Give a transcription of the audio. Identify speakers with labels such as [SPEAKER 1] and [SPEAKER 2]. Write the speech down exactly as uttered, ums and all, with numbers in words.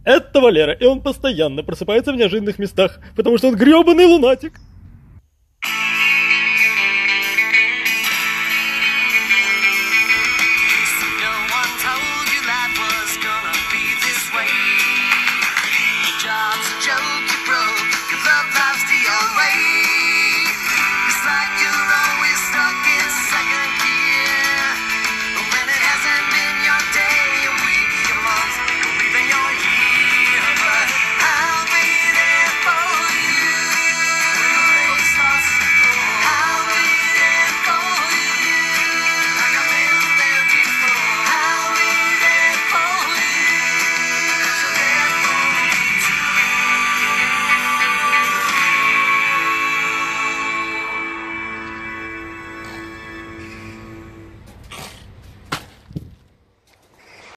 [SPEAKER 1] Это Валера, и он постоянно просыпается в неожиданных местах, потому что он грёбаный лунатик.